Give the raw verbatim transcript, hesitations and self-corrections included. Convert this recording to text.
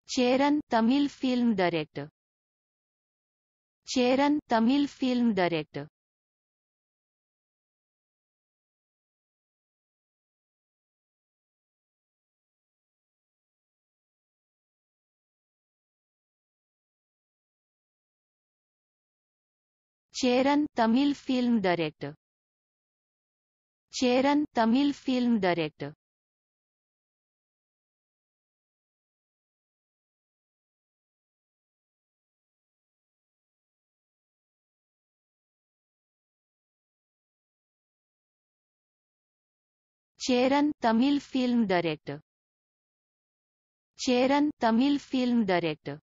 Cheran, Tamil film director. Cheran, Tamil film director. Cheran, Tamil film director. Cheran, Tamil film director. Cheran, Tamil film director. Cheran, Tamil film director.